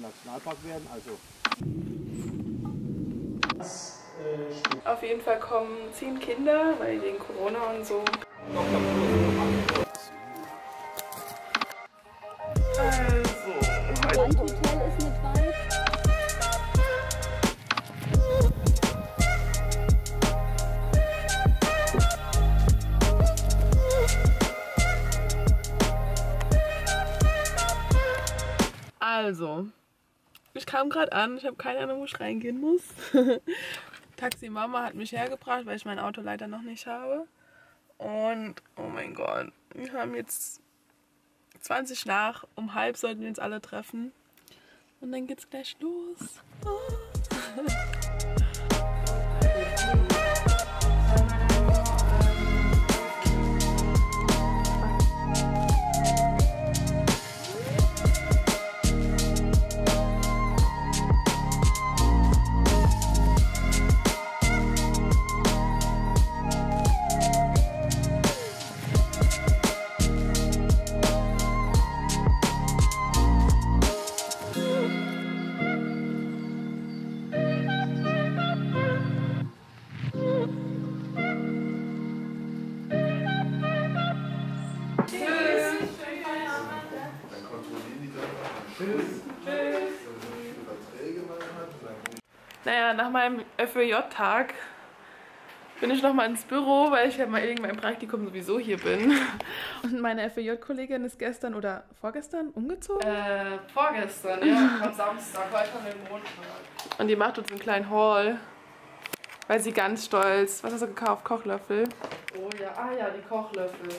Nationalpark werden. Also auf jeden Fall kommen 10 Kinder, weil wegen Corona und so. Landhotel ist nicht weit. Also, ich kam gerade an, ich habe keine Ahnung, wo ich reingehen muss. Taxi Mama hat mich hergebracht, weil ich mein Auto leider noch nicht habe. Und, oh mein Gott, wir haben jetzt 20 nach, um halb sollten wir uns alle treffen. Und dann geht's gleich los. Oh. Naja, nach meinem FWJ-Tag bin ich nochmal ins Büro, weil ich ja mal wegen meinem Praktikum sowieso hier bin. Und meine FWJ-Kollegin ist gestern oder vorgestern umgezogen? Vorgestern, ja. Am Samstag, heute an dem Montag. Und die macht uns einen kleinen Haul, weil sie ganz stolz... Was hast du gekauft? Kochlöffel? Oh ja, ah ja, die Kochlöffel.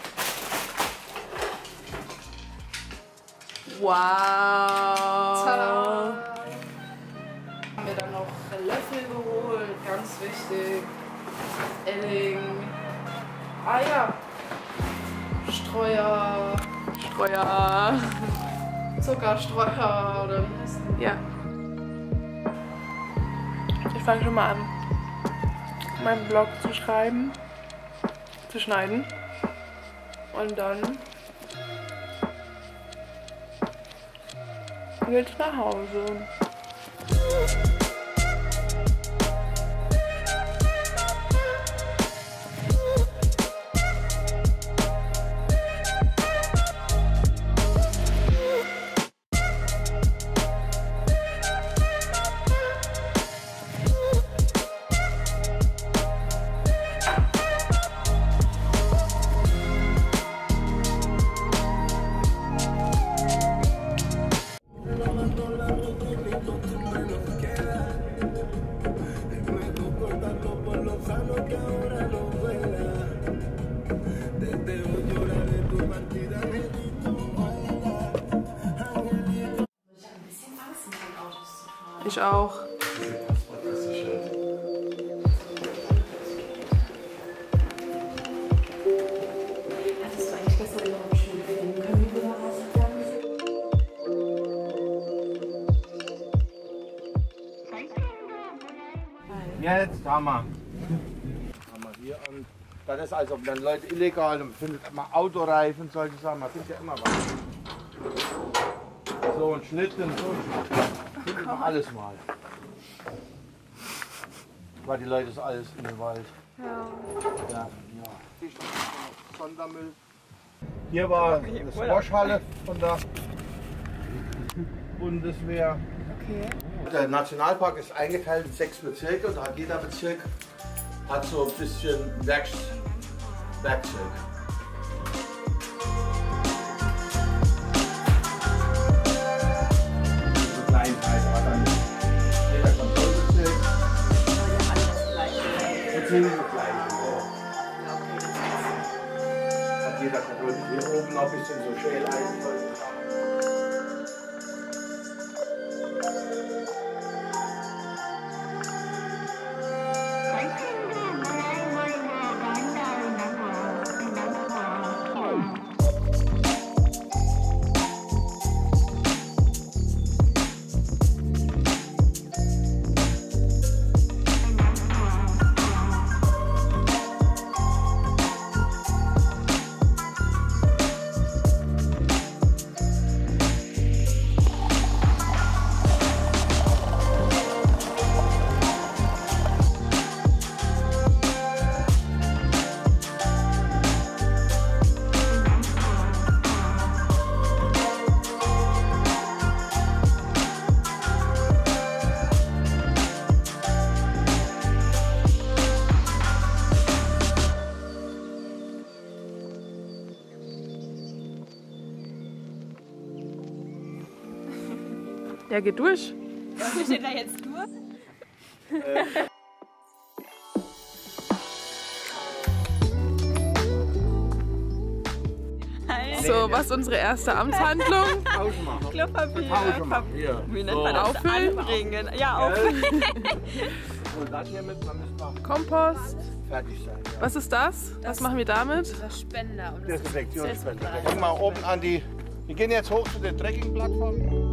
Wow! Tada! Haben wir dann noch Löffel geholt, ganz wichtig. Elling. Ah ja. Streuer. Zuckerstreuer oder wie heißt das? Ja. Ich fange schon mal an, meinen Blog zu schreiben, zu schneiden. Und dann geht's nach Hause. Ich auch. Hattest du eigentlich gestern noch einen schönen Film? Können wir über was sagen? ja, jetzt haben wir hier. Und das ist, als ob dann Leute illegal, man findet mal Autoreifen, solche Sachen, man findet ja immer was. So ein Schlitten, so ein Schlitten. Findet man alles mal. Weil die Leute ist alles in den Wald. Ja. Ja. Sondermüll. Hier war eine Squashhalle von der Bundeswehr. Okay. Der Nationalpark ist eingeteilt in 6 Bezirke und jeder Bezirk hat so ein bisschen Werkzeug. So Kleinteile, aber dann jeder Kontrollbezirk. So ziemlich das Gleiche. Hat jeder Kontrollbezirk. Hier oben noch ein bisschen so Schäleisen. Ja, geht durch. Wir sind da jetzt durch. So, was ist unsere erste Amtshandlung? Ausmachen. Klopapier. Hier. Wie nennt man das? Auffüllen. Anbringen. Ja, auffüllen. Und das hier mit, man müsste mal Kompost. fertig sein. Ja. Was ist das? Was machen wir damit? Dieser Spender. Um das Desinfektionsspender. Guck mal oben an die. Wir gehen jetzt hoch zu der Trekking-Plattform.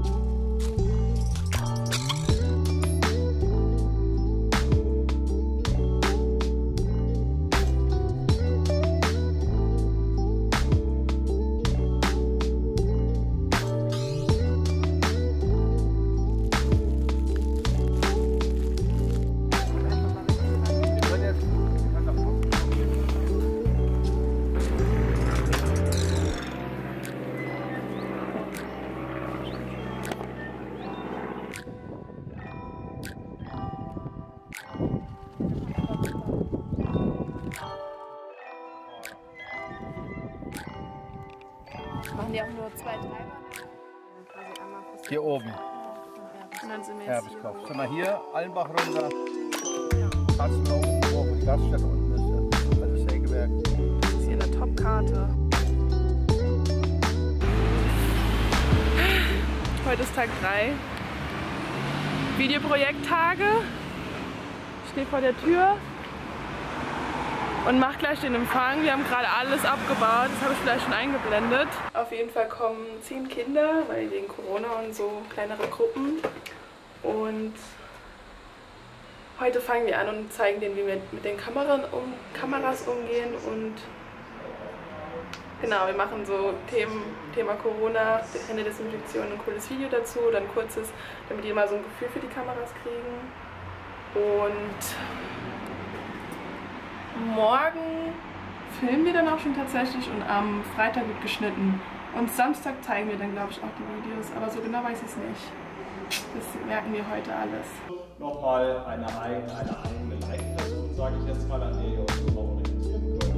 Machen die auch nur 2, 3 Mal? Hier oben. Und dann sind wir jetzt hier. Herbiskopf. Sind wir hier, Allenbach runter. Katzenloch hoch, wo die Gaststätte unten ist. Also Sägewerk. Das ist hier eine Top-Karte. Heute ist Tag 3. Videoprojekttage. Ich stehe vor der Tür und mache gleich den Empfang. Wir haben gerade alles abgebaut, das habe ich vielleicht schon eingeblendet. Auf jeden Fall kommen 10 Kinder, weil wegen Corona und so kleinere Gruppen. Und heute fangen wir an und zeigen denen, wie wir mit den Kameras umgehen. Und genau, wir machen so Thema Corona, Händedesinfektion, ein cooles Video dazu, dann ein kurzes, damit die mal so ein Gefühl für die Kameras kriegen. Und morgen filmen wir dann auch schon tatsächlich und am Freitag wird geschnitten. Und Samstag zeigen wir dann, glaube ich, auch die Videos. Aber so genau weiß ich es nicht. Das merken wir heute alles. Nochmal eine eigene Leitperson, sage ich jetzt mal, an der ihr euch auch orientieren könnt.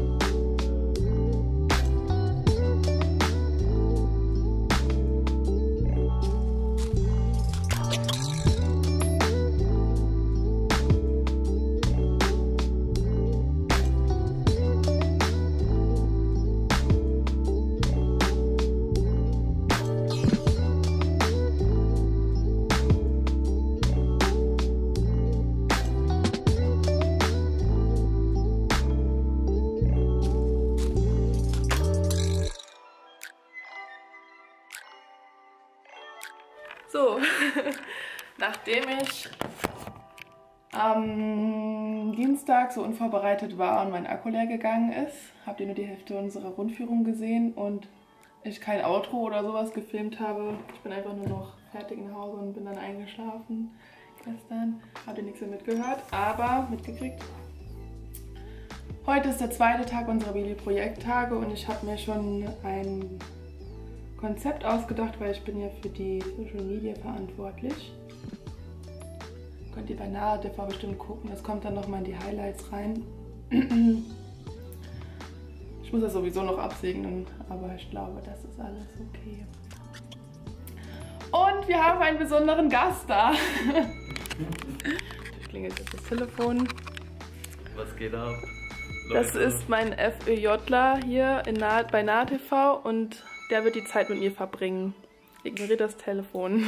So, nachdem ich am Dienstag so unvorbereitet war und mein Akku leer gegangen ist, habt ihr nur die Hälfte unserer Rundführung gesehen und ich kein Outro oder sowas gefilmt habe. Ich bin einfach nur noch fertig nach Hause und bin dann eingeschlafen gestern. Habt ihr nichts mehr mitgehört, aber mitgekriegt. Heute ist der zweite Tag unserer Videoprojekttage und ich habe mir schon ein Konzept ausgedacht, weil ich bin ja für die Social Media verantwortlich. Könnt ihr bei Nahe TV bestimmt gucken, das kommt dann nochmal in die Highlights rein. Ich muss das sowieso noch absegnen, aber ich glaube, das ist alles okay. Und wir haben einen besonderen Gast da. Ich klingelt jetzt das Telefon. Was geht ab? Das ist mein FÖJler hier bei Nahe TV und der wird die Zeit mit mir verbringen. Ignoriert das Telefon.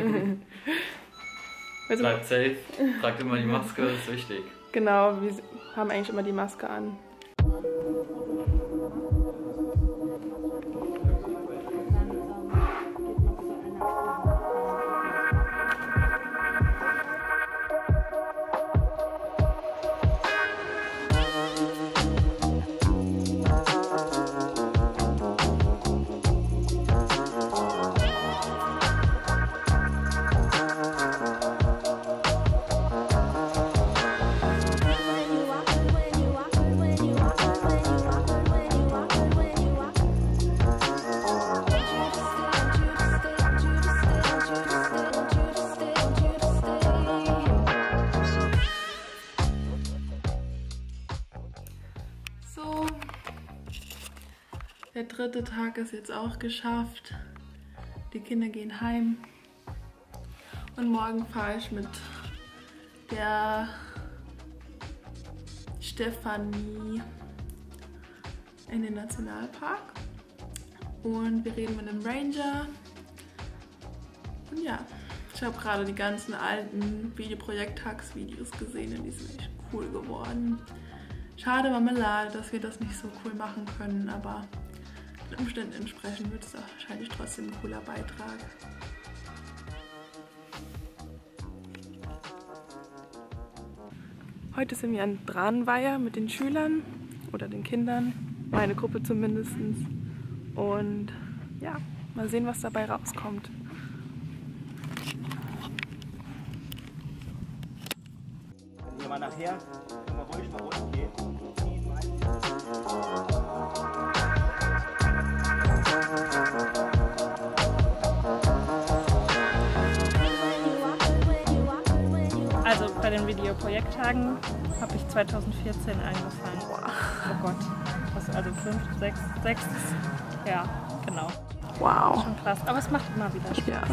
Bleibt safe, tragt immer die Maske, ist wichtig. Genau, wir haben eigentlich immer die Maske an. So, der dritte Tag ist jetzt auch geschafft. Die Kinder gehen heim. Und morgen fahre ich mit der Stefanie in den Nationalpark. Und wir reden mit einem Ranger. Und ja, ich habe gerade die ganzen alten Videoprojekt-Tags-Videos gesehen und die sind echt cool geworden. Schade Marmelade, dass wir das nicht so cool machen können, aber den Umständen entsprechend wird es wahrscheinlich trotzdem ein cooler Beitrag. Heute sind wir an Dranweiher mit den Schülern oder den Kindern, meine Gruppe zumindest. Und ja, mal sehen, was dabei rauskommt. Wenn ihr mal nachher, können wir ruhig mal unten gehen. Also bei den Videoprojekttagen habe ich 2014 angefangen. Oh Gott. Also 5, 6. Ja, genau. Wow. Schon krass. Aber es macht immer wieder Spaß. Ja.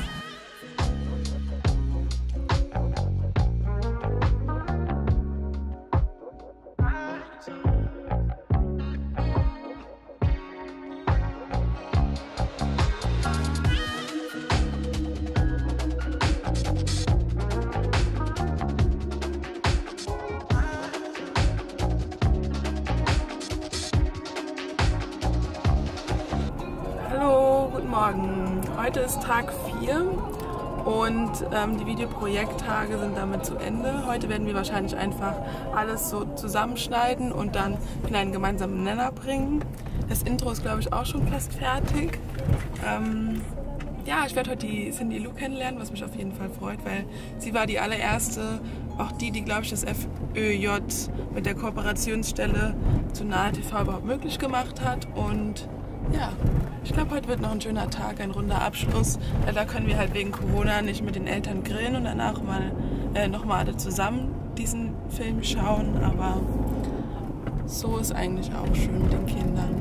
Hallo, guten Morgen. Heute ist Tag 4 und die Videoprojekttage sind damit zu Ende. Heute werden wir wahrscheinlich einfach alles so zusammenschneiden und dann in einen gemeinsamen Nenner bringen. Das Intro ist, glaube ich, auch schon fast fertig. Ja, ich werde heute die Cindy Lou kennenlernen, was mich auf jeden Fall freut, weil sie war die allererste, auch die, glaube ich, das FÖJ mit der Kooperationsstelle zu Nahe TV überhaupt möglich gemacht hat. Und ja, ich glaube, heute wird noch ein schöner Tag, ein runder Abschluss. Da können wir halt wegen Corona nicht mit den Eltern grillen und danach nochmal alle zusammen diesen Film schauen. Aber so ist eigentlich auch schön mit den Kindern.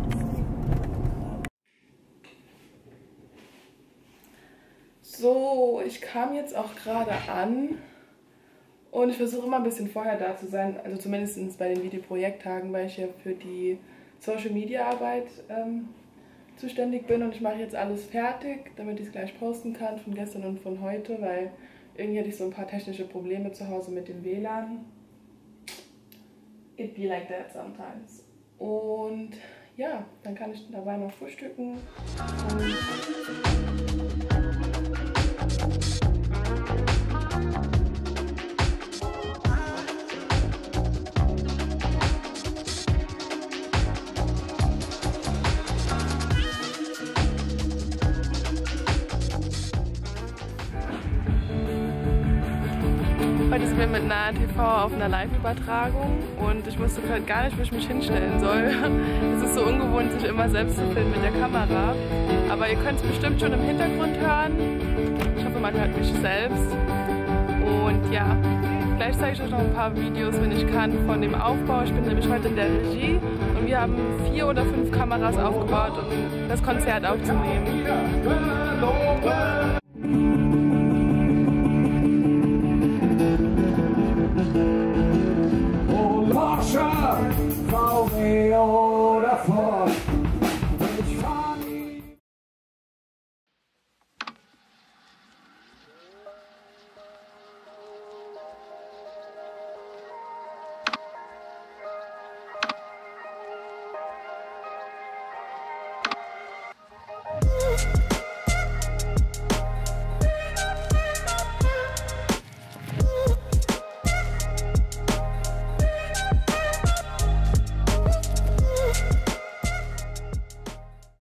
So, ich kam jetzt auch gerade an und ich versuche immer ein bisschen vorher da zu sein, also zumindest bei den Videoprojekttagen, weil ich ja für die Social Media Arbeit zuständig bin und ich mache jetzt alles fertig, damit ich es gleich posten kann von gestern und von heute, weil irgendwie hatte ich so ein paar technische Probleme zu Hause mit dem WLAN. It be like that sometimes. Und ja, dann kann ich dabei noch frühstücken. Heute sind wir mit Nahe TV auf einer Live-Übertragung und ich wusste gerade gar nicht, wo ich mich hinstellen soll. Es ist so ungewohnt, sich immer selbst zu filmen mit der Kamera. Aber ihr könnt es bestimmt schon im Hintergrund hören. Ich hoffe, man hört mich selbst. Und ja, gleich zeige ich euch noch ein paar Videos, wenn ich kann, von dem Aufbau. Ich bin nämlich heute in der Regie und wir haben 4 oder 5 Kameras aufgebaut, um das Konzert aufzunehmen.